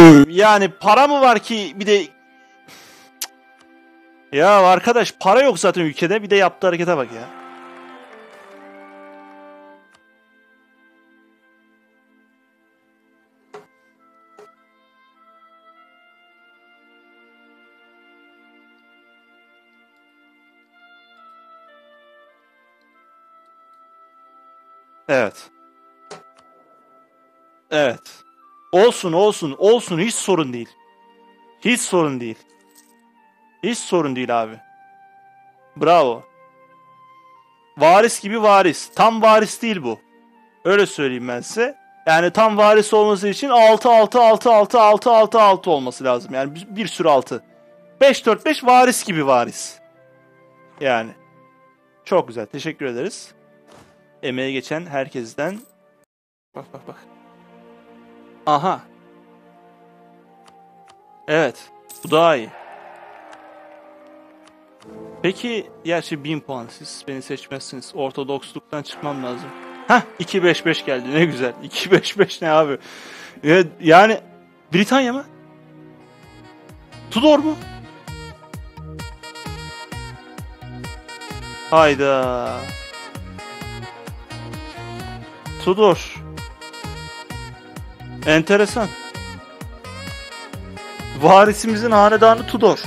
Yani para mı var ki bir de... Ya arkadaş para yok zaten ülkede, bir de yaptığı harekete bak ya. Evet. Evet. Olsun olsun olsun, hiç sorun değil. Hiç sorun değil. Hiç sorun değil abi. Bravo. Varis gibi varis. Tam varis değil bu. Öyle söyleyeyim ben size. Yani tam varis olması için 6 6 6 6 6 6 6 olması lazım. Yani bir sürü 6. 5 4 5 varis gibi varis. Yani çok güzel. Teşekkür ederiz. Emeğe geçen herkesten. Bak bak bak. Aha. Evet. Bu daha iyi. Peki gerçi 1000 puan, siz beni seçmezsiniz. Ortodoksluktan çıkmam lazım. Hah, 2-5-5 geldi, ne güzel. 2-5-5 ne abi? Yani Britanya mı? Tudor mu? Hayda. Tudor. Enteresan. Varisimizin hanedanı Tudor.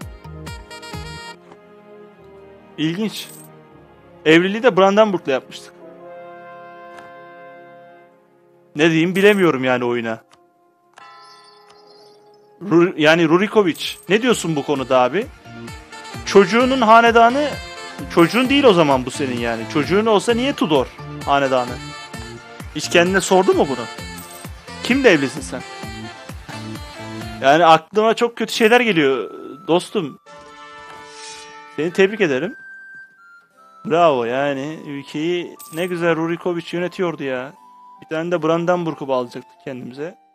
İlginç. Evliliği de Brandenburg'la yapmıştık. Ne diyeyim bilemiyorum yani oyuna. Yani Rurikovic. Ne diyorsun bu konuda abi? Çocuğunun hanedanı... Çocuğun değil o zaman bu senin yani. Çocuğun olsa niye Tudor hanedanı? Hiç kendine sordu mu bunu? Kimle evlisin sen? Yani aklıma çok kötü şeyler geliyor dostum. Seni tebrik ederim. Bravo, yani ülkeyi ne güzel Rurikovic yönetiyordu ya. Bir tane de Brandenburg'u bağlayacaktık kendimize.